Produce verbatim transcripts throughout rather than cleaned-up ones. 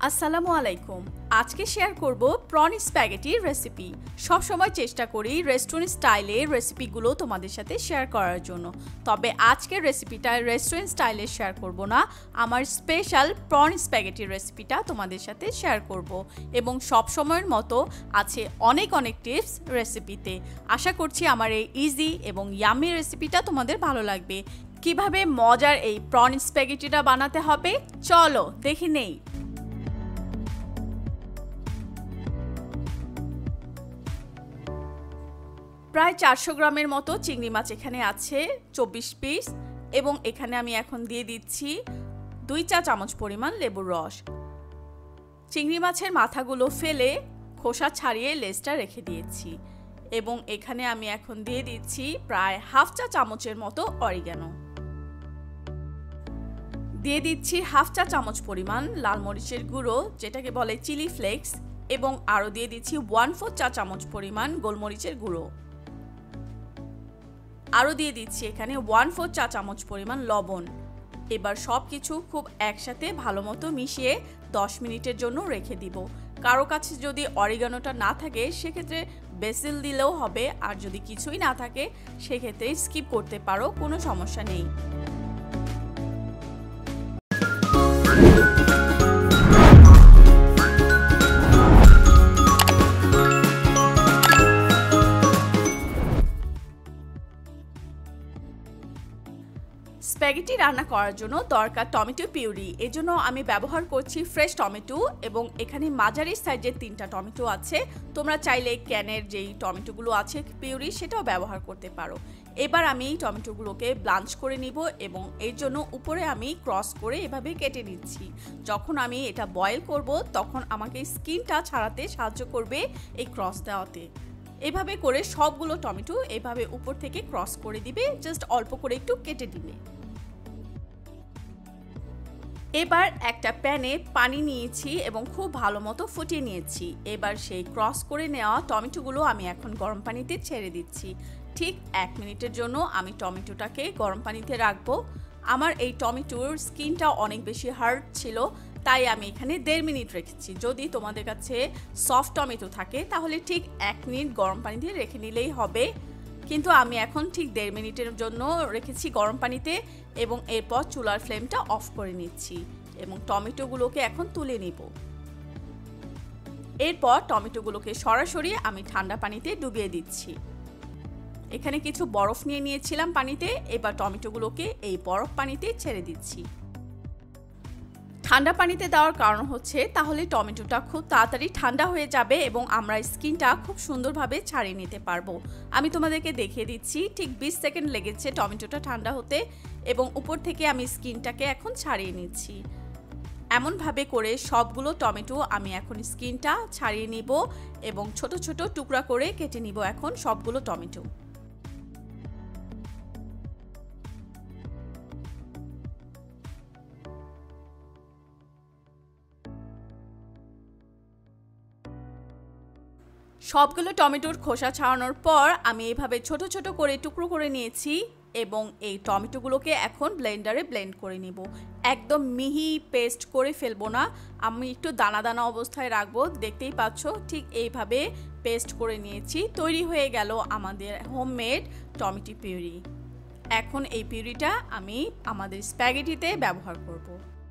আসসালামু আলাইকুম। আজকে শেয়ার করব প্রন স্প্যাগেটির রেসিপি। সব সময় চেষ্টা করি রেস্টুরেন্ট স্টাইলে রেসিপিগুলো তোমাদের সাথে শেয়ার করার জন্য, তবে আজকের রেসিপিটা রেস্টুরেন্ট স্টাইলে শেয়ার করব না, আমার স্পেশাল প্রন স্প্যাগেটির রেসিপিটা তোমাদের সাথে শেয়ার করব এবং সব সময়ের মতো আছে অনেক অনেক টিপস রেসিপিতে। আশা করছি আমার এই ইজি এবং ইয়ামি রেসিপিটা তোমাদের ভালো লাগবে। কিভাবে মজার এই প্রন স্প্যাগেটিটা বানাতে হবে চলো দেখে নেই। প্রায় চারশো গ্রামের মতো চিংড়ি মাছ এখানে আছে, চব্বিশ পিস, এবং এখানে আমি এখন দিয়ে দিচ্ছি দুই চা চামচ পরিমাণ লেবুর রস। চিংড়ি মাছের মাথাগুলো ফেলে খোসা ছাড়িয়ে লেজটা রেখে দিয়েছি এবং এখানে আমি এখন দিয়ে দিচ্ছি প্রায় হাফ চা চামচের মতো অরিগানো। দিয়ে দিচ্ছি হাফ চা চামচ পরিমাণ লাল মরিচের গুঁড়ো, যেটাকে বলে চিলি ফ্লেক্স, এবং আরও দিয়ে দিচ্ছি ওয়ান ফোর চা চামচ পরিমাণ গোলমরিচের গুঁড়ো। আরও দিয়ে দিচ্ছি এখানে ওয়ান ফোর চা চামচ পরিমাণ লবণ। এবার সব কিছু খুব একসাথে ভালো মতো মিশিয়ে দশ মিনিটের জন্য রেখে দিব। কারো কাছে যদি অরিগানোটা না থাকে সেক্ষেত্রে বেসিল দিলেও হবে, আর যদি কিছুই না থাকে সেক্ষেত্রে স্কিপ করতে পারো, কোনো সমস্যা নেই। স্প্যাগেটি রান্না করার জন্য দরকার টমেটো পিউরি। এজন্য আমি ব্যবহার করছি ফ্রেশ টমেটো এবং এখানে মাঝারি সাইজের তিনটা টমেটো আছে। তোমরা চাইলে ক্যানের যেই টমেটোগুলো আছে পিউরি সেটাও ব্যবহার করতে পারো। এবার আমি টমেটোগুলোকে ব্লাঞ্চ করে নিব এবং এর জন্য উপরে আমি ক্রস করে এভাবে কেটে নিচ্ছি। যখন আমি এটা বয়েল করব তখন আমাকে স্কিনটা ছাড়াতে সাহায্য করবে এই ক্রস দেওয়াতে। এভাবে করে সবগুলো টমেটো এভাবে উপর থেকে ক্রস করে দিবে, জাস্ট অল্প করে একটু কেটে দিবে। এবার একটা প্যানে পানি নিয়েছি এবং খুব ভালো মতো ফুটিয়ে নিয়েছি। এবার সেই ক্রস করে নেওয়া টমেটোগুলো আমি এখন গরম পানিতে ছেড়ে দিচ্ছি। ঠিক এক মিনিটের জন্য আমি টমেটোটাকে গরম পানিতে রাখবো। আমার এই টমেটোর স্কিনটা অনেক বেশি হার্ড ছিল, তাই আমি এখানে দেড় মিনিট রেখেছি। যদি তোমাদের কাছে সফট টমেটো থাকে তাহলে ঠিক এক মিনিট গরম পানিতে রেখে নিলেই হবে, কিন্তু আমি এখন ঠিক দেড় মিনিটের জন্য রেখেছি গরম পানিতে এবং এরপর চুলার ফ্লেমটা অফ করে নিচ্ছি এবং টমেটোগুলোকে এখন তুলে নিব। এরপর টমেটোগুলোকে সরাসরি আমি ঠান্ডা পানিতে ডুবিয়ে দিচ্ছি। এখানে কিছু বরফ নিয়ে নিয়েছিলাম পানিতে, এবার টমেটোগুলোকে এই বরফ পানিতে ছেড়ে দিচ্ছি। ঠান্ডা পানিতে দেওয়ার কারণ হচ্ছে তাহলে টমেটোটা খুব তাড়াতাড়ি ঠান্ডা হয়ে যাবে এবং আমরা স্কিনটা খুব সুন্দরভাবে ছাড়িয়ে নিতে পারবো। আমি তোমাদেরকে দেখিয়ে দিচ্ছি, ঠিক বিশ সেকেন্ড লেগেছে টমেটোটা ঠান্ডা হতে এবং উপর থেকে আমি স্কিনটাকে এখন ছাড়িয়ে নিচ্ছি। এমনভাবে করে সবগুলো টমেটো আমি এখন স্কিনটা ছাড়িয়ে নিব এবং ছোট ছোট টুকরা করে কেটে নিব এখন সবগুলো টমেটো। সবগুলো টমেটোর খোসা ছাড়ানোর পর আমি এভাবে ছোট ছোট করে টুকরো করে নিয়েছি এবং এই টমেটোগুলোকে এখন ব্লেন্ডারে ব্লেন্ড করে নিব। একদম মিহি পেস্ট করে ফেলবো না, আমি একটু দানা দানা অবস্থায় রাখবো। দেখতেই পাচ্ছ ঠিক এইভাবে পেস্ট করে নিয়েছি। তৈরি হয়ে গেল আমাদের হোমমেড টমেটো পিউরি। এখন এই পিউরিটা আমি আমাদের স্প্যাগেটিতে ব্যবহার করব।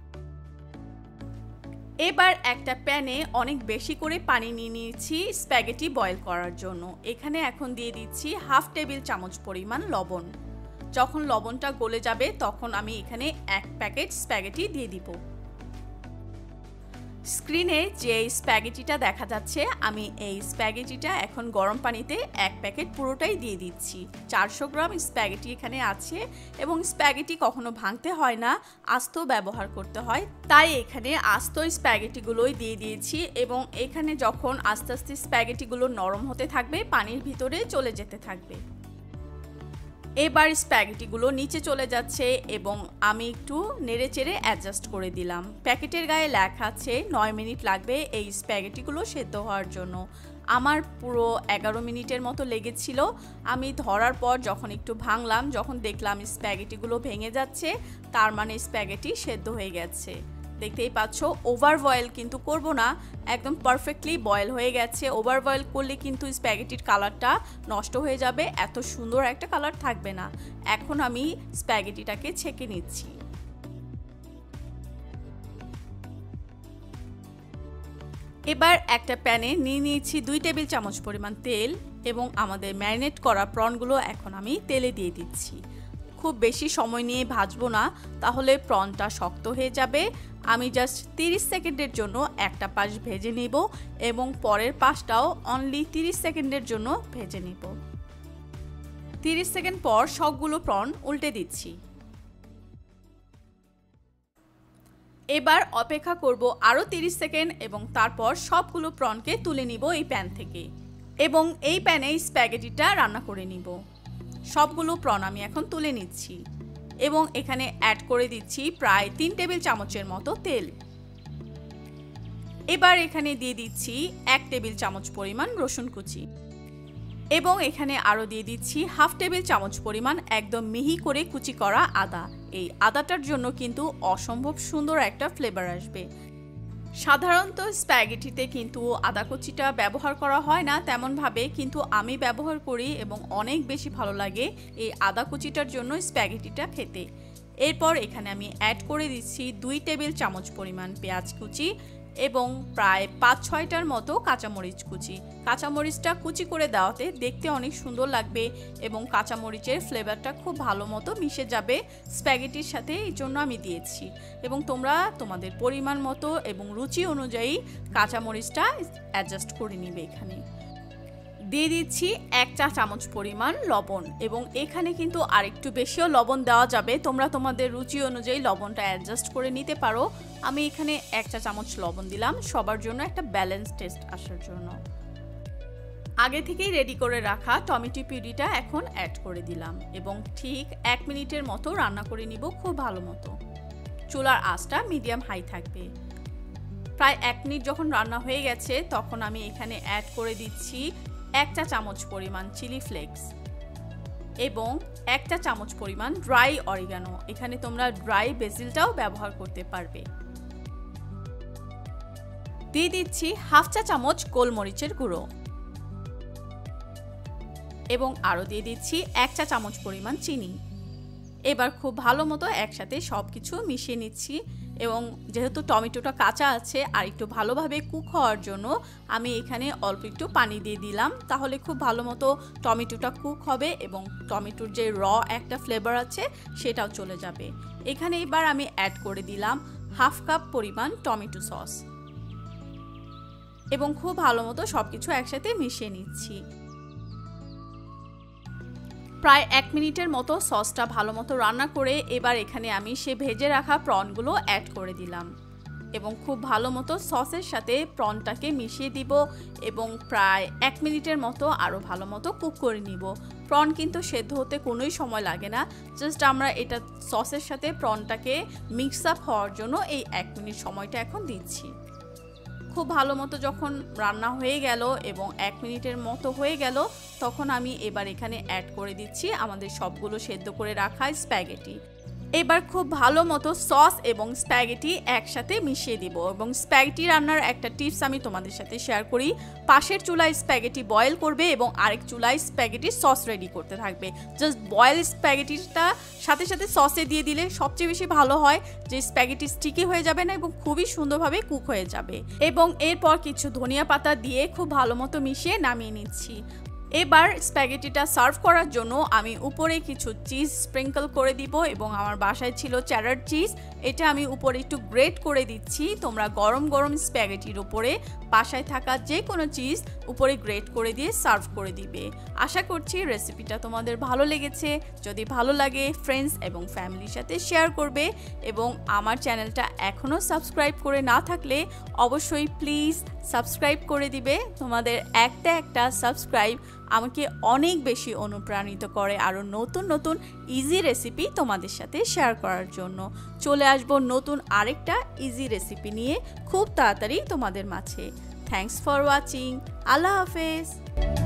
এবার একটা প্যানে অনেক বেশি করে পানি নিয়ে নিয়েছি স্প্যাগেটি বয়েল করার জন্য। এখানে এখন দিয়ে দিচ্ছি হাফ টেবিল চামচ পরিমাণ লবণ। যখন লবণটা গলে যাবে তখন আমি এখানে এক প্যাকেট স্প্যাগেটি দিয়ে দিব। স্ক্রিনে যে স্প্যাগেটিটা দেখা যাচ্ছে আমি এই স্প্যাগেটিটা এখন গরম পানিতে এক প্যাকেট পুরোটাই দিয়ে দিচ্ছি। চারশো গ্রাম স্প্যাগেটি এখানে আছে এবং স্প্যাগেটি কখনো ভাঙতে হয় না, আস্ত ব্যবহার করতে হয়, তাই এখানে আস্ত স্প্যাগেটিগুলোই দিয়ে দিয়েছি এবং এখানে যখন আস্তে আস্তে স্প্যাগেটিগুলো নরম হতে থাকবে পানির ভিতরে চলে যেতে থাকবে। এবার স্প্যাগেটিগুলো নিচে চলে যাচ্ছে এবং আমি একটু নেড়ে চেড়ে অ্যাডজাস্ট করে দিলাম। প্যাকেটের গায়ে লেখা আছে নয় মিনিট লাগবে এই স্প্যাগেটিগুলো সেদ্ধ হওয়ার জন্য। আমার পুরো এগারো মিনিটের মতো লেগেছিল। আমি ধরার পর যখন একটু ভাঙলাম, যখন দেখলাম স্প্যাগেটিগুলো ভেঙে যাচ্ছে, তার মানে স্প্যাগেটি সেদ্ধ হয়ে গেছে। দেখতেই পাচ্ছ ওভার বয়েল কিন্তু করব না, একদম পারফেক্টলি বয়েল হয়ে গেছে। ওভার বয়েল করলে কিন্তু স্প্যাগেটির কালারটা নষ্ট হয়ে যাবে, এত সুন্দর একটা কালার থাকবে না। এখন আমি স্প্যাগেটিটাকে ছেঁকে নিচ্ছি। এবার একটা প্যানে নিয়ে নিয়েছি দুই টেবিল চামচ পরিমাণ তেল এবং আমাদের ম্যারিনেট করা প্রনগুলো এখন আমি তেলে দিয়ে দিচ্ছি। খুব বেশি সময় নিয়ে ভাজবো না, তাহলে প্রনটা শক্ত হয়ে যাবে। আমি জাস্ট তিরিশ সেকেন্ডের জন্য একটা পাশ ভেজে নেব এবং পরের পাশটাও অনলি তিরিশ সেকেন্ডের জন্য ভেজে নেব। তিরিশ সেকেন্ড পর সবগুলো প্রন উল্টে দিচ্ছি। এবার অপেক্ষা করব আরও তিরিশ সেকেন্ড এবং তারপর সবগুলো প্রনকে তুলে নিব এই প্যান থেকে এবং এই প্যানে স্প্যাগেটিটা রান্না করে নিব। সবগুলো প্রন আমি এখন তুলে নিচ্ছি এবং এখানে অ্যাড করে দিচ্ছি প্রায় তিন টেবিল চামচের মতো তেল। এবার এখানে দিয়ে দিচ্ছি এক টেবিল চামচ পরিমাণ রসুন কুচি এবং এখানে আরও দিয়ে দিচ্ছি হাফ টেবিল চামচ পরিমাণ একদম মিহি করে কুচি করা আদা। এই আদাটার জন্য কিন্তু অসম্ভব সুন্দর একটা ফ্লেভার আসবে। সাধারণত স্প্যাগেটিতে কিন্তু আদা কুচিটা ব্যবহার করা হয় না তেমনভাবে, কিন্তু আমি ব্যবহার করি এবং অনেক বেশি ভালো লাগে এই আদা কুচিটার জন্য স্প্যাগেটিটা খেতে। এরপর এখানে আমি অ্যাড করে দিচ্ছি দুই টেবিল চামচ পরিমাণ পেঁয়াজ কুচি এবং প্রায় পাঁচ ছয়টার মতো কাঁচামরিচ কুচি। কাঁচামরিচটা কুচি করে দেওয়াতে দেখতে অনেক সুন্দর লাগবে এবং কাঁচামরিচের ফ্লেভারটা খুব ভালো মতো মিশে যাবে স্প্যাগেটির সাথে, এই জন্য আমি দিয়েছি। এবং তোমরা তোমাদের পরিমাণ মতো এবং রুচি অনুযায়ী কাঁচামরিচটা অ্যাডজাস্ট করে নিবে। এখানে দিয়ে দিচ্ছি এক চা চামচ পরিমাণ লবণ এবং এখানে কিন্তু আরেকটু বেশিও লবণ দেওয়া যাবে, তোমরা তোমাদের রুচি অনুযায়ী লবণটা অ্যাডজাস্ট করে নিতে পারো। আমি এখানে এক চা চামচ লবণ দিলাম সবার জন্য একটা ব্যালেন্স টেস্ট আসার জন্য। আগে থেকেই রেডি করে রাখা টমেটো পিউরিটা এখন অ্যাড করে দিলাম এবং ঠিক এক মিনিটের মতো রান্না করে নিব খুব ভালো মতো। চুলার আঁচটা মিডিয়াম হাই থাকবে। প্রায় এক মিনিট যখন রান্না হয়ে গেছে তখন আমি এখানে অ্যাড করে দিচ্ছি এক চা চামচ পরিমাণ চিলি ফ্লেক্স এবং এক চা চামচ পরিমাণ ড্রাই অরিগানো। এখানে তোমরা ড্রাই বেসিলটাও ব্যবহার করতে পারবে। দিয়ে দিচ্ছি হাফ চা চামচ গোলমরিচের গুঁড়ো এবং আরও দিয়ে দিচ্ছি এক চা চামচ পরিমাণ চিনি। এবার খুব ভালো মতো একসাথে সব কিছু মিশিয়ে নিচ্ছি এবং যেহেতু টমেটোটা কাঁচা আছে আর একটু ভালোভাবে কুক হওয়ার জন্য আমি এখানে অল্প একটু পানি দিয়ে দিলাম, তাহলে খুব ভালো মতো টমেটোটা কুক হবে এবং টমেটোর যে র একটা ফ্লেভার আছে সেটাও চলে যাবে। এখানে এবার আমি অ্যাড করে দিলাম হাফ কাপ পরিমাণ টমেটো সস এবং খুব ভালো মতো সব কিছু একসাথে মিশিয়ে নিচ্ছি। প্রায় এক মিনিটের মতো সসটা ভালো মতো রান্না করে এবার এখানে আমি সে ভেজে রাখা প্রনগুলো অ্যাড করে দিলাম এবং খুব ভালো মতো সসের সাথে প্রনটাকে মিশিয়ে দিব এবং প্রায় এক মিনিটের মতো আরও ভালো মতো কুক করে নিব। প্রন কিন্তু সেদ্ধ হতে কোনোই সময় লাগে না, জাস্ট আমরা এটা সসের সাথে প্রনটাকে মিক্স আপ হওয়ার জন্য এই এক মিনিট সময়টা এখন দিচ্ছি। খুব ভালো মতো যখন রান্না হয়ে গেল এবং এক মিনিটের মতো হয়ে গেল তখন আমি এবার এখানে অ্যাড করে দিচ্ছি আমাদের সবগুলো সেদ্ধ করে রাখা স্প্যাগেটি। এবার খুব ভালো মতো সস এবং স্প্যাগেটি একসাথে মিশিয়ে দিব এবং স্প্যাগেটি রান্নার একটা টিপস আমি তোমাদের সাথে শেয়ার করি। পাশের চুলায় স্প্যাগেটি বয়েল করবে এবং আরেক চুলায় স্প্যাগেটি সস রেডি করতে থাকবে। জাস্ট বয়েল স্প্যাগেটিটা সাথে সাথে সসে দিয়ে দিলে সবচেয়ে বেশি ভালো হয়, যে স্প্যাগেটি স্টিকি হয়ে যাবে না এবং খুবই সুন্দরভাবে কুক হয়ে যাবে। এবং এরপর কিছু ধনিয়া পাতা দিয়ে খুব ভালো মতো মিশিয়ে নামিয়ে নিচ্ছি। এবার স্প্যাগেটিটা সার্ভ করার জন্য আমি উপরে কিছু চিজ স্প্রিঙ্কল করে দিব এবং আমার বাসায় ছিল চেডার চিজ, এটা আমি উপরে একটু গ্রেট করে দিচ্ছি। তোমরা গরম গরম স্প্যাগেটির উপরে বাসায় থাকা যে কোনো চিজ উপরে গ্রেট করে দিয়ে সার্ভ করে দিবে। আশা করছি রেসিপিটা তোমাদের ভালো লেগেছে। যদি ভালো লাগে ফ্রেন্ডস এবং ফ্যামিলির সাথে শেয়ার করবে এবং আমার চ্যানেলটা এখনও সাবস্ক্রাইব করে না থাকলে অবশ্যই প্লিজ সাবস্ক্রাইব করে দিবে। তোমাদের একটা একটা সাবস্ক্রাইব আমাকে অনেক বেশি অনুপ্রাণিত করে আরও নতুন নতুন ইজি রেসিপি তোমাদের সাথে শেয়ার করার জন্য। চলে আসবো নতুন আরেকটা ইজি রেসিপি নিয়ে খুব তাড়াতাড়ি তোমাদের মাঝে। Thanks for watching. আল্লাহ হাফেজ।